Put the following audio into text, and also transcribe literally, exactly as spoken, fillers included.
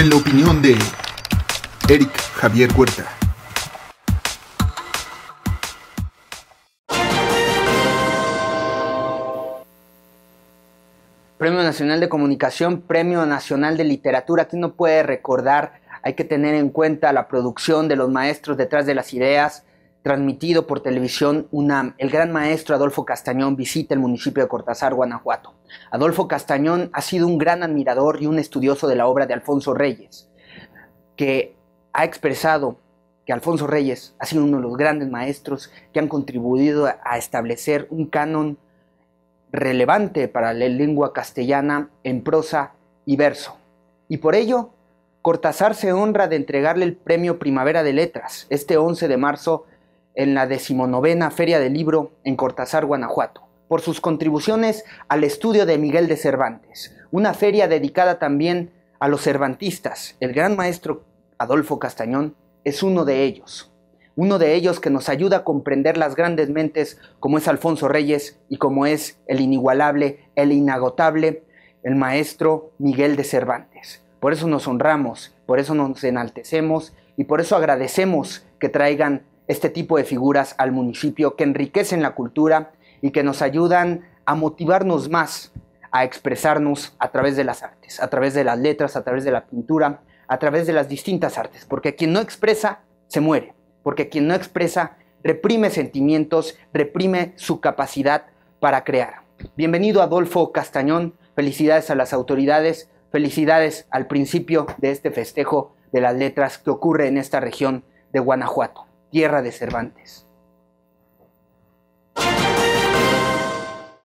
en la opinión de Eric Javier Huerta. Premio Nacional de Comunicación, Premio Nacional de Literatura. ¿Quién no puede recordar? Hay que tener en cuenta la producción de los maestros detrás de las ideas, transmitido por televisión UNAM. El gran maestro Adolfo Castañón visita el municipio de Cortázar, Guanajuato. Adolfo Castañón ha sido un gran admirador y un estudioso de la obra de Alfonso Reyes, que ha expresado que Alfonso Reyes ha sido uno de los grandes maestros que han contribuido a establecer un canon relevante para la lengua castellana en prosa y verso. Y por ello, Cortázar se honra de entregarle el Premio Primavera de Letras este once de marzo en la decimonovena Feria del Libro en Cortázar, Guanajuato, por sus contribuciones al estudio de Miguel de Cervantes, una feria dedicada también a los cervantistas. El gran maestro Adolfo Castañón es uno de ellos. Uno de ellos que nos ayuda a comprender las grandes mentes como es Alfonso Reyes y como es el inigualable, el inagotable, el maestro Miguel de Cervantes. Por eso nos honramos, por eso nos enaltecemos y por eso agradecemos que traigan este tipo de figuras al municipio que enriquecen la cultura y que nos ayudan a motivarnos más a expresarnos a través de las artes, a través de las letras, a través de la pintura, a través de las distintas artes, porque quien no expresa se muere. Porque quien no expresa reprime sentimientos, reprime su capacidad para crear. Bienvenido Adolfo Castañón, felicidades a las autoridades, felicidades al principio de este festejo de las letras que ocurre en esta región de Guanajuato, tierra de Cervantes.